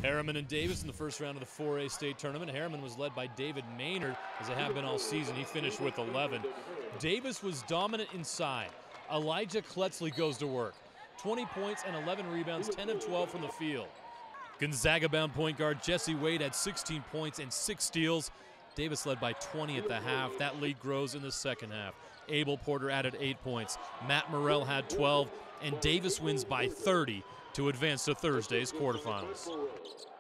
Herriman and Davis in the first round of the 4A state tournament. Herriman was led by David Maynard, as they have been all season. He finished with 11. Davis was dominant inside. Elijah Kletzli goes to work. 20 points and 11 rebounds, 10 of 12 from the field. Gonzaga-bound point guard Jesse Wade had 16 points and 6 steals. Davis led by 20 at the half. That lead grows in the second half. Abel Porter added 8 points. Matt Morrell had 12, and Davis wins by 30 to advance to Thursday's quarterfinals.